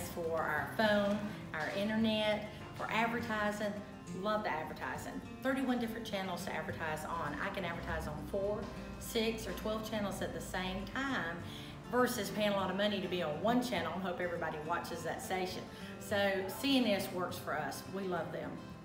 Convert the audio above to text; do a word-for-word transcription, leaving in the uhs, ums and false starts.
for our phone, our internet, for advertising. Love the advertising. thirty-one different channels to advertise on. I can advertise on four, six, or twelve channels at the same time versus paying a lot of money to be on one channel and hope everybody watches that station. So C N S works for us. We love them.